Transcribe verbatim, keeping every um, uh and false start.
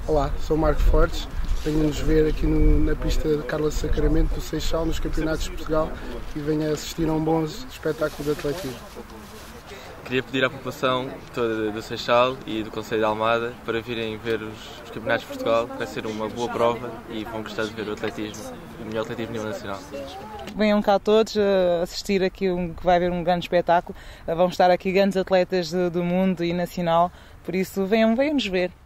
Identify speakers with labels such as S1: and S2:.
S1: Olá, sou o Marco Fortes, venho-nos ver aqui no, na pista de Carla Sacramento do Seixal, nos Campeonatos de Portugal, e venho assistir a um bom espetáculo de atletismo.
S2: Queria pedir à população toda do Seixal e do Concelho de Almada para virem ver os, os Campeonatos de Portugal, vai ser uma boa prova e vão gostar de ver o atletismo, o melhor atletismo a nível nacional.
S3: Venham cá todos a assistir aqui, que vai haver um grande espetáculo, vão estar aqui grandes atletas do mundo e nacional, por isso venham, venham nos ver.